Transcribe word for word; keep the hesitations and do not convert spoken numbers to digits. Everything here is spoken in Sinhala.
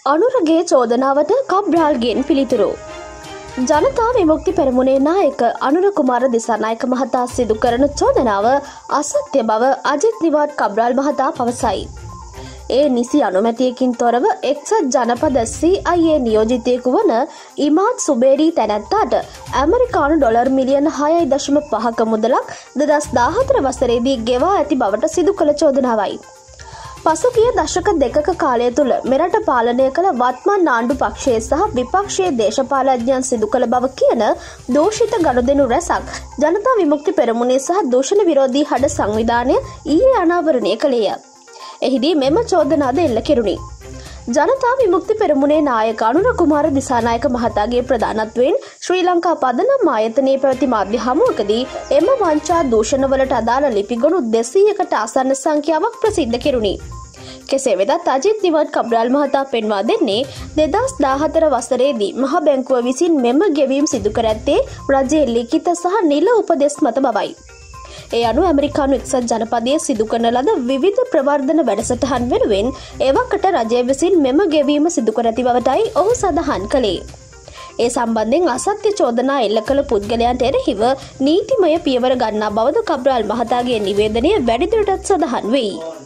අනුරගේ චෝදනාවට කබ්‍රාල්ගෙන් පිළිතුරු. ජනතා විමුක්ති පෙරමුණේ නායක අනුර කුමාර දිසානායක මහතා සිදු කරන චෝදනාව අසත්‍ය බව අජිත් නිවාඩ් කබ්‍රාල් මහතා පවසයි. ඒ නිසි අනුමැතියකින් තොරව එක්සත් ජනපද සී අයි ඒ නියෝජිතයෙකු වන ඉමාද් සුබේරි තැනැත්තාට ඇමරිකානු ඩොලර් මිලියන හයයි දශම පහක මුදලක් දෙදහස් දාහතර වසරේදී ගෙවා ඇති බවට සිදු කළ චෝදනාවයි. පසුගිය දශක දෙකක කාලය තුළ මෙරට පාලනය කළ වත්මන් ආණ්ඩු පක්ෂයේ සහ විපක්ෂයේ දේශපාලඥයන් සිදු කළ බව කියන දෝෂිත ගනුදෙනු රැසක් ජනතා විමුක්ති පෙරමුණේ සහ දූෂණ විරෝධී හඩ සංවිධානය ඊයේ අනාවරණය කළේය. එහිදී මෙම චෝදනාද එල්ල කෙරුණි. ජනතා විමුක්ති පෙරමුණේ නායක අනුර කුමාර දිසානායක මහතාගේ ප්‍රධානත්වයෙන් ශ්‍රී ලංකා පදනම් ආයතනයේ පැවති මාධ්‍ය හමුවකදී එම වංචා දූෂණවලට අදාළ ලිපිගොනු දෙසීයකට ආසන්න සංඛ්‍යාවක් ප්‍රසිද්ධ කෙරුණි. කෙසේ වෙතත් අජිත් නිවාඩ් කබ්‍රාල් මහතා පෙන්වා දෙන්නේ දෙදහස් දාහතර වසරේදී මහ බැංකුව විසින් මෙම ගෙවීම් සිදු කර ඇත්තේ රජයේ ලිඛිත සහ නිල උපදෙස් මත බවයි. ඒ අනුව ඇමරිකානු එක්සත් ජනපදයේ සිදු කරන ලද විවිධ ප්‍රවර්ධන වැඩසටහන් වෙනුවෙන් එවකට රජය විසින් මෙම ගෙවීම සිදු කර ඇති බවටයි ඔහු සඳහන් කළේ. ඒ සම්බන්ධයෙන් අසත්‍ය චෝදනා එල්ල කළ පුද්ගලයන්ට එරෙහිව නීතිමය පියවර ගන්නා බවද කබ්‍රාල් මහතාගේ නිවේදනය වැඩිදුරටත් සඳහන් වෙයි.